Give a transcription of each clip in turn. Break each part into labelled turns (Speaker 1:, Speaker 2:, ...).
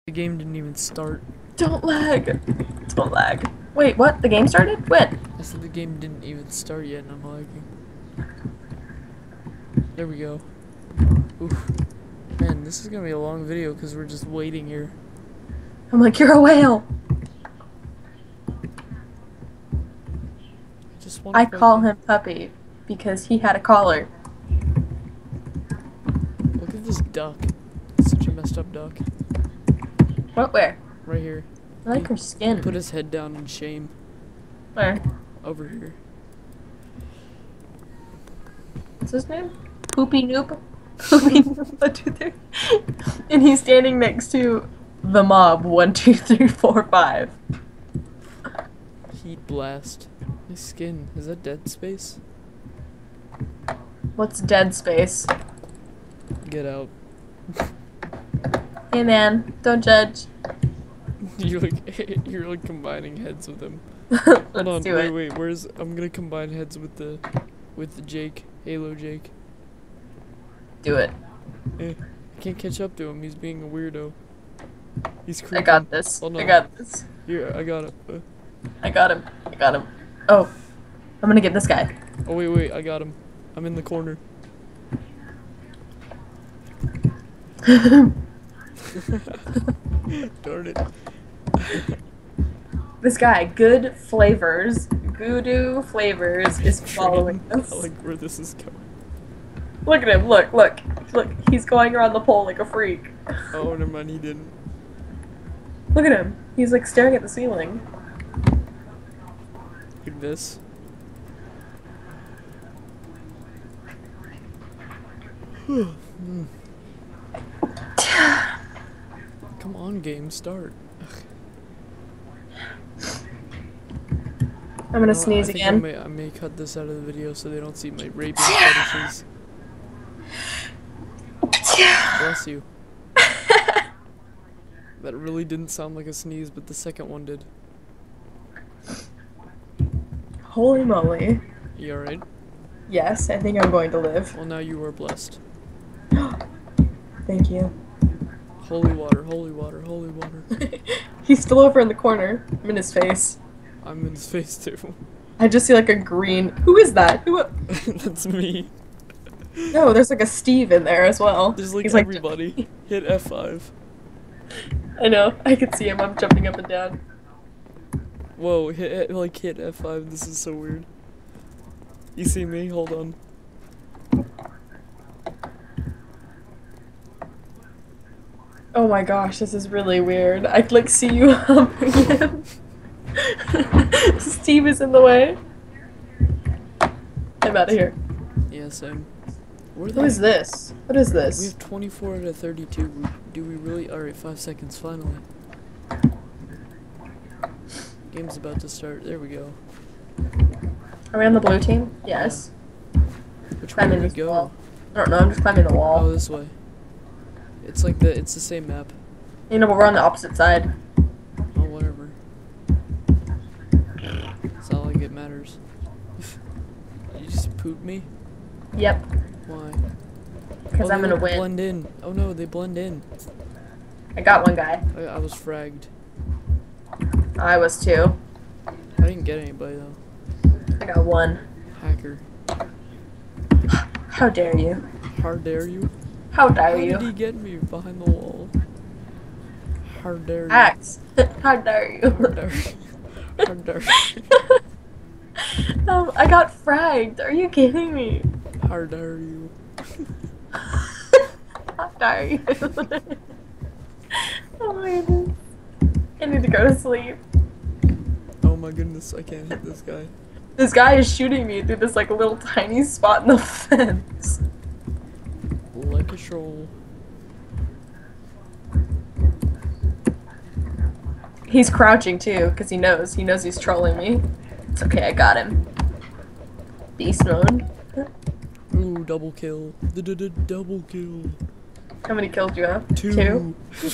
Speaker 1: The game didn't even start.
Speaker 2: Don't lag. Don't lag. Wait, what? The game started? When?
Speaker 1: I said the game didn't even start yet and I'm lagging. There we go. Oof. Man, this is gonna be a long video because we're just waiting here.
Speaker 2: I'm like, you're a whale. I call him Puppy because he had a collar.
Speaker 1: Look at this duck. It's such a messed up duck.
Speaker 2: What? Where?
Speaker 1: Right here.
Speaker 2: I like her skin.
Speaker 1: Put his head down in shame.
Speaker 2: Where?
Speaker 1: Over here.
Speaker 2: What's his name? Poopy Noop? Poopy Noop 1, 2, 3. And he's standing next to the mob 1, 2, 3, 4, 5.
Speaker 1: Heat blast. My skin. Is that dead space?
Speaker 2: What's dead space?
Speaker 1: Get out.
Speaker 2: Hey man, don't judge.
Speaker 1: You're like combining heads with him. Hold on,
Speaker 2: do it.
Speaker 1: wait, where's I'm gonna combine heads with the Jake. Halo Jake.
Speaker 2: Do it.
Speaker 1: I can't catch up to him, he's being a weirdo. He's creepy.
Speaker 2: I got this.
Speaker 1: Hold on.
Speaker 2: I got this.
Speaker 1: Here, I got it.
Speaker 2: I got him. I got him. Oh. I'm gonna get this guy.
Speaker 1: Oh wait, I got him. I'm in the corner. Darn it.
Speaker 2: This guy, Good Flavors, Voodoo Flavors, is following us.
Speaker 1: I like where this is going.
Speaker 2: Look at him, look, look. Look, he's going around the pole like a freak.
Speaker 1: Oh, never mind, he didn't.
Speaker 2: Look at him. He's like staring at the ceiling.
Speaker 1: Like this. Come on, game, start.
Speaker 2: I'm gonna sneeze again.
Speaker 1: I may cut this out of the video so they don't see my raping fetishes. Bless you. That really didn't sound like a sneeze, but the second one did.
Speaker 2: Holy moly.
Speaker 1: You alright?
Speaker 2: Yes, I think I'm going to live.
Speaker 1: Well, now you are blessed.
Speaker 2: Thank you.
Speaker 1: Holy water, holy water, holy water.
Speaker 2: He's still over in the corner. I'm in his face.
Speaker 1: I'm in his face too.
Speaker 2: I just see like a green. Who is that? Who?
Speaker 1: That's me.
Speaker 2: No, there's like a Steve in there as well.
Speaker 1: There's like
Speaker 2: He's
Speaker 1: everybody. Hit F5.
Speaker 2: I know. I can see him. I'm jumping up and down.
Speaker 1: Whoa, hit F5. This is so weird. You see me? Hold on.
Speaker 2: Oh my gosh, this is really weird. I like see you humping him. Steve is in the way. I'm out of here.
Speaker 1: Yeah, same.
Speaker 2: Who is this? What is
Speaker 1: We
Speaker 2: this?
Speaker 1: have 24 out of 32. Do we really? Alright, 5 seconds, finally. Game's about to start. There we go.
Speaker 2: Are we on the blue team? Yes.
Speaker 1: Which way do we go?
Speaker 2: Wall. I don't know, I'm just climbing the wall.
Speaker 1: Oh, this way. It's like it's the same map.
Speaker 2: You know, but we're on the opposite side.
Speaker 1: Oh, whatever. It's not like it matters. You just pooped me?
Speaker 2: Yep.
Speaker 1: Why?
Speaker 2: Because I'm gonna win.
Speaker 1: Blend in. Oh no, they blend in.
Speaker 2: I got one guy.
Speaker 1: I was fragged.
Speaker 2: I was too.
Speaker 1: I didn't get anybody though.
Speaker 2: I got one.
Speaker 1: Hacker.
Speaker 2: How dare you?
Speaker 1: How dare you?
Speaker 2: How dare you?
Speaker 1: How did he get me behind the wall? How dare you?
Speaker 2: Axe. How dare you?
Speaker 1: How dare you? How dare you?
Speaker 2: I got fragged. Are you kidding me?
Speaker 1: How dare you?
Speaker 2: How dare you? Oh my goodness. I need to go to sleep.
Speaker 1: Oh my goodness, I can't hit this guy.
Speaker 2: This guy is shooting me through this like little tiny spot in the fence.
Speaker 1: Like a troll.
Speaker 2: He's crouching too, because he knows he's trolling me. It's okay, I got him. Beast mode.
Speaker 1: Ooh, double kill. Double kill.
Speaker 2: How many kills do you have?
Speaker 1: 2.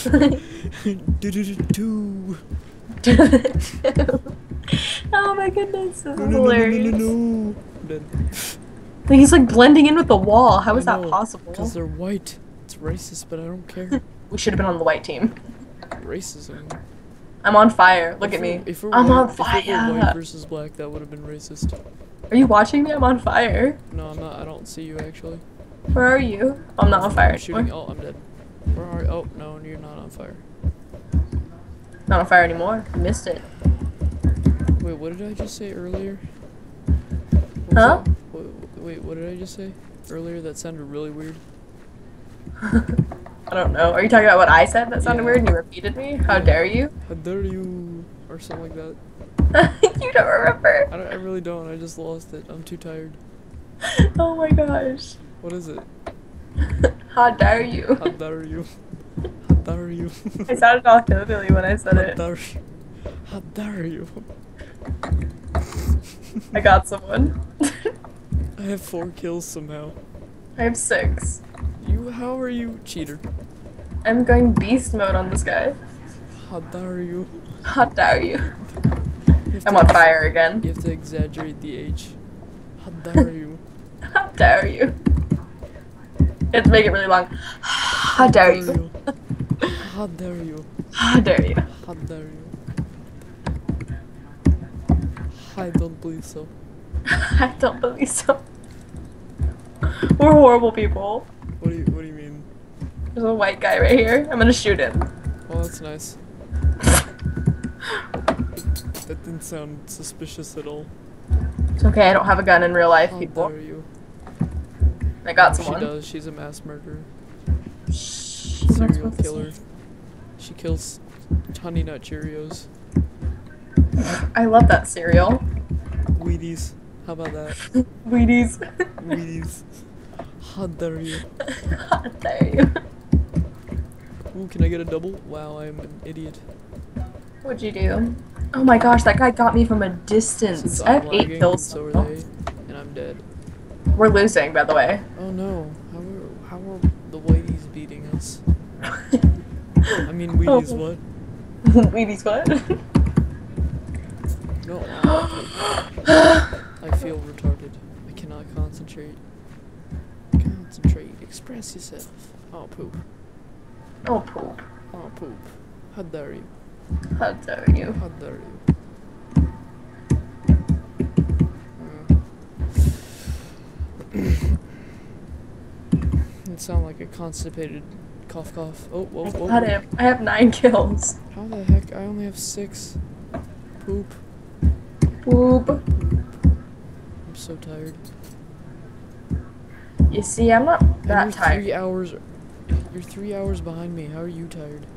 Speaker 1: 2.
Speaker 2: Oh my goodness, this is hilarious.
Speaker 1: No. Dead.
Speaker 2: He's like blending in with the wall. How is that possible?
Speaker 1: Because they're white. It's racist, but I don't care.
Speaker 2: We should have been on the white team.
Speaker 1: racism.
Speaker 2: I'm on fire. Look
Speaker 1: If
Speaker 2: at me.
Speaker 1: If it
Speaker 2: I'm
Speaker 1: were,
Speaker 2: on
Speaker 1: if it were white
Speaker 2: fire.
Speaker 1: versus black, that would have been racist.
Speaker 2: Are you watching me? I'm on fire.
Speaker 1: No, I'm not. I don't see you actually.
Speaker 2: Where are you? I'm not on fire
Speaker 1: I'm shooting.
Speaker 2: anymore.
Speaker 1: Oh, I'm dead. Where are you? Oh, no, you're not on fire.
Speaker 2: Not on fire anymore. I missed it.
Speaker 1: Wait, what did I just say earlier?
Speaker 2: Huh?
Speaker 1: Wait, what did I just say earlier? That sounded really weird.
Speaker 2: I don't know. Are you talking about what I said that sounded
Speaker 1: Yeah.
Speaker 2: weird and you repeated me? How
Speaker 1: Yeah.
Speaker 2: dare you?
Speaker 1: How dare you? Or something like that.
Speaker 2: You don't remember.
Speaker 1: I really don't. I just lost it. I'm too tired.
Speaker 2: Oh my gosh.
Speaker 1: What is it?
Speaker 2: How dare you?
Speaker 1: How dare you? How dare you?
Speaker 2: I sounded all hillbilly when I said
Speaker 1: How
Speaker 2: it.
Speaker 1: dare you? How dare you?
Speaker 2: I got someone.
Speaker 1: I have 4 kills somehow.
Speaker 2: I have 6.
Speaker 1: How are you, cheater?
Speaker 2: I'm going beast mode on this guy.
Speaker 1: How dare you?
Speaker 2: How dare you?
Speaker 1: You have
Speaker 2: I'm
Speaker 1: to
Speaker 2: on fire again.
Speaker 1: You have to exaggerate the H. How dare you?
Speaker 2: How dare you? You have to make it really long. How dare you?
Speaker 1: How dare you?
Speaker 2: How dare you?
Speaker 1: How dare you? I don't believe so.
Speaker 2: I don't believe so. We're horrible people.
Speaker 1: What do you mean?
Speaker 2: There's a white guy right here. I'm gonna shoot him.
Speaker 1: Oh, that's nice. That didn't sound suspicious at all.
Speaker 2: It's okay, I don't have a gun in real life,
Speaker 1: How
Speaker 2: people.
Speaker 1: dare you?
Speaker 2: I got
Speaker 1: She
Speaker 2: someone.
Speaker 1: does. She's a mass murderer.
Speaker 2: Shh, I'm not
Speaker 1: Serial
Speaker 2: supposed to
Speaker 1: killer.
Speaker 2: say.
Speaker 1: She kills Honey Nut Cheerios.
Speaker 2: I love that cereal.
Speaker 1: Wheaties. How about that?
Speaker 2: Wheaties.
Speaker 1: Wheaties. How dare you?
Speaker 2: How dare you?
Speaker 1: Ooh, can I get a double? Wow, I'm an idiot.
Speaker 2: What'd you do? Oh my gosh, that guy got me from a distance.
Speaker 1: Since
Speaker 2: I
Speaker 1: I'm
Speaker 2: have 8
Speaker 1: lagging,
Speaker 2: kills.
Speaker 1: so are
Speaker 2: now.
Speaker 1: they, and I'm dead.
Speaker 2: We're losing, by the way.
Speaker 1: Oh no, how are the whiteys beating us? I mean, Wheaties what?
Speaker 2: Wheaties what?
Speaker 1: No, I feel retarded. I cannot concentrate. Concentrate. Express yourself. Oh, poop.
Speaker 2: Oh, poop.
Speaker 1: Oh, poop. How dare you?
Speaker 2: How dare you?
Speaker 1: How dare you? It sound like a constipated cough cough. Oh, whoa, whoa.
Speaker 2: Got him. I have 9 kills.
Speaker 1: How the heck? I only have 6. Poop.
Speaker 2: Poop.
Speaker 1: I'm so tired.
Speaker 2: You see, I'm not
Speaker 1: And
Speaker 2: that
Speaker 1: you're
Speaker 2: tired.
Speaker 1: 3 hours. You're 3 hours behind me. How are you tired?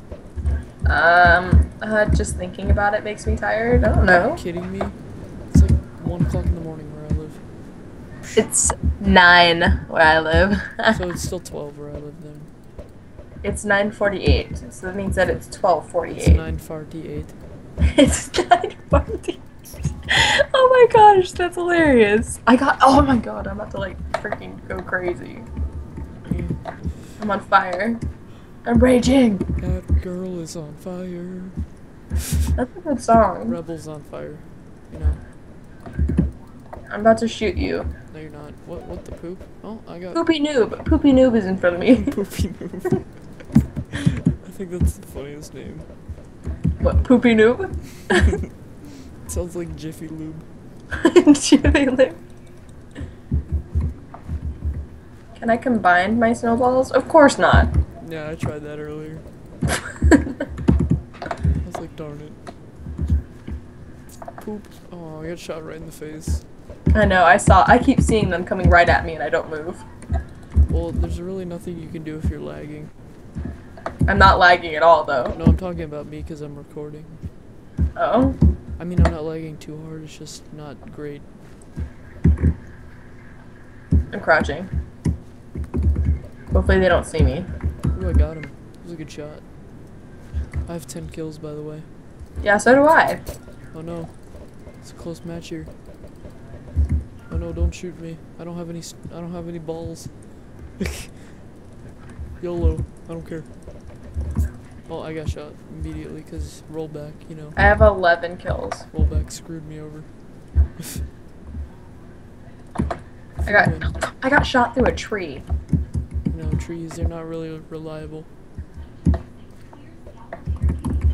Speaker 2: Just thinking about it makes me tired. I don't know.
Speaker 1: Are you kidding me? It's like 1 o'clock in the morning where I live.
Speaker 2: It's 9 where I live.
Speaker 1: So it's still 12 where I live then.
Speaker 2: It's 9:48, so that means that it's
Speaker 1: It's
Speaker 2: 12:48.
Speaker 1: 9:48.
Speaker 2: It's 9:48. Oh my gosh, that's hilarious. Oh my god, I'm about to like freaking go crazy. I'm on fire. I'm raging.
Speaker 1: That girl is on fire.
Speaker 2: That's a good song.
Speaker 1: Rebels on fire. You know.
Speaker 2: I'm about to shoot you.
Speaker 1: No, you're not. What the poop? Oh, I got
Speaker 2: Poopy noob. Poopy noob is in front of me.
Speaker 1: Poopy Noob. I think that's the funniest name.
Speaker 2: What, Poopy noob?
Speaker 1: It sounds like Jiffy Lube.
Speaker 2: Jiffy Lube. Can I combine my snowballs? Of course not.
Speaker 1: Yeah, I tried that earlier. I was like, darn it. Poop. Oh, I got shot right in the face.
Speaker 2: I know, I keep seeing them coming right at me and I don't move.
Speaker 1: Well, there's really nothing you can do if you're lagging.
Speaker 2: I'm not lagging at all though.
Speaker 1: No, I'm talking about me because I'm recording.
Speaker 2: Oh?
Speaker 1: I mean, I'm not lagging too hard, it's just not great.
Speaker 2: I'm crouching. Hopefully they don't see me.
Speaker 1: Ooh, I got him. That was a good shot. I have 10 kills, by the way.
Speaker 2: Yeah, so do I.
Speaker 1: Oh no. It's a close match here. Oh no, don't shoot me. I don't have any balls. YOLO. I don't care. Well, I got shot immediately because rollback, you know.
Speaker 2: I have 11 kills.
Speaker 1: Rollback screwed me over.
Speaker 2: I got shot through a tree.
Speaker 1: You know, trees, they're not really reliable.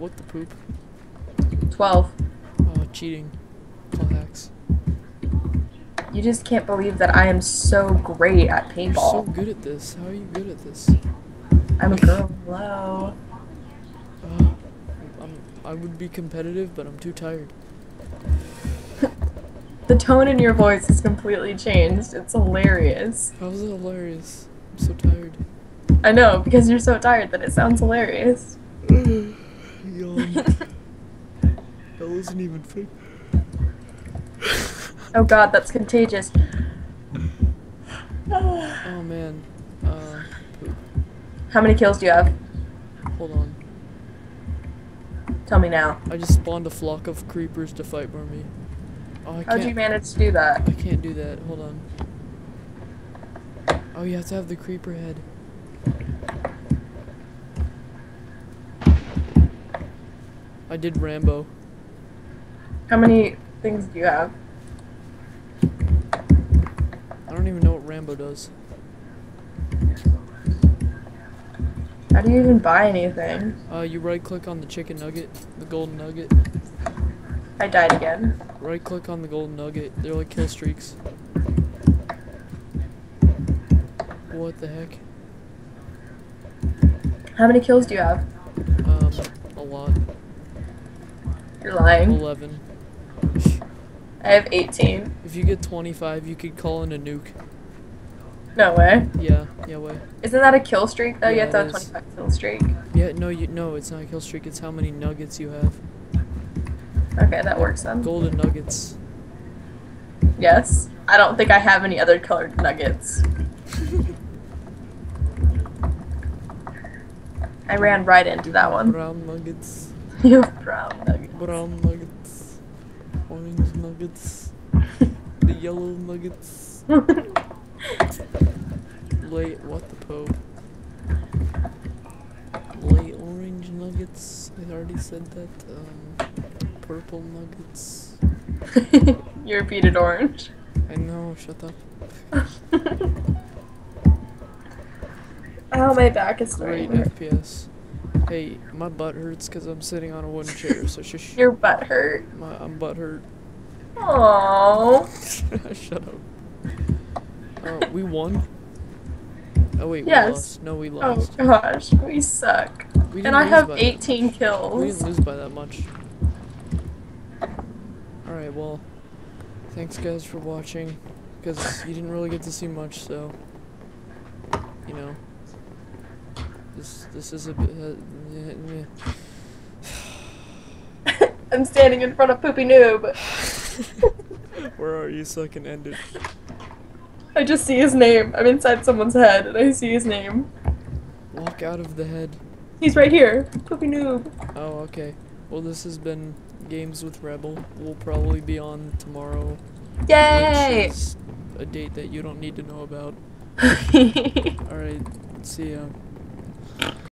Speaker 1: What the poop?
Speaker 2: 12.
Speaker 1: Oh, cheating. Call hacks.
Speaker 2: You just can't believe that I am so great at
Speaker 1: You're so
Speaker 2: paintball.
Speaker 1: good at this. How are you good at this?
Speaker 2: I'm a girl. Hello.
Speaker 1: I would be competitive, but I'm too tired.
Speaker 2: The tone in your voice has completely changed. It's hilarious.
Speaker 1: How's it hilarious? I'm so tired.
Speaker 2: I know, because you're so tired that it sounds hilarious.
Speaker 1: Yawn. That wasn't even fake.
Speaker 2: Oh god, that's contagious.
Speaker 1: Oh man. Poop.
Speaker 2: How many kills do you have?
Speaker 1: Hold on.
Speaker 2: Tell me now.
Speaker 1: I just spawned a flock of creepers to fight for me. Oh, I
Speaker 2: How'd you
Speaker 1: can't.
Speaker 2: manage to do that?
Speaker 1: I can't do that. Hold on. Oh, you have to have the creeper head. I did Rambo.
Speaker 2: How many things do you have?
Speaker 1: I don't even know what Rambo does.
Speaker 2: How do you even buy anything?
Speaker 1: You right click on the chicken nugget, the golden nugget.
Speaker 2: I died again.
Speaker 1: Right click on the golden nugget. They're like kill streaks. What the heck?
Speaker 2: How many kills do you have?
Speaker 1: A lot.
Speaker 2: You're lying.
Speaker 1: 11.
Speaker 2: I have 18.
Speaker 1: If you get 25, you could call in a nuke.
Speaker 2: No way.
Speaker 1: Yeah, way.
Speaker 2: Isn't that a kill streak though? You
Speaker 1: Yeah,
Speaker 2: have to have
Speaker 1: it is.
Speaker 2: 25 kill streak.
Speaker 1: Yeah, no, it's not a kill streak. It's how many nuggets you have.
Speaker 2: Okay, that works then.
Speaker 1: Golden nuggets.
Speaker 2: Yes. I don't think I have any other colored nuggets. I ran right into that one.
Speaker 1: Brown nuggets.
Speaker 2: You have brown nuggets.
Speaker 1: Brown nuggets. Orange nuggets. The yellow nuggets. Late, what the Pope? Late orange nuggets. I already said that. Purple nuggets.
Speaker 2: You repeated orange.
Speaker 1: I know, shut up.
Speaker 2: Oh, my back is
Speaker 1: Great
Speaker 2: starting.
Speaker 1: FPS. Hey, my butt hurts because I'm sitting on a wooden chair, so shush.
Speaker 2: Your butt hurt.
Speaker 1: I'm butt hurt.
Speaker 2: Aww.
Speaker 1: Shut up. We won? Oh wait,
Speaker 2: Yes.
Speaker 1: we lost. No, we
Speaker 2: Oh
Speaker 1: lost.
Speaker 2: gosh, we suck.
Speaker 1: We didn't
Speaker 2: And I
Speaker 1: lose
Speaker 2: have
Speaker 1: by
Speaker 2: 18
Speaker 1: We
Speaker 2: kills.
Speaker 1: didn't lose by that much. Alright, well, thanks guys for watching, because you didn't really get to see much, so, you know, this is a bit,
Speaker 2: I'm standing in front of Poopy Noob.
Speaker 1: Where are you so I can end it?
Speaker 2: I just see his name. I'm inside someone's head and I see his name.
Speaker 1: Walk out of the head.
Speaker 2: He's right here. Poopy Noob.
Speaker 1: Oh, okay. Well, this has been Games with Rebel. We'll probably be on tomorrow.
Speaker 2: Yay!
Speaker 1: Which is a date that you don't need to know about. Alright, see ya.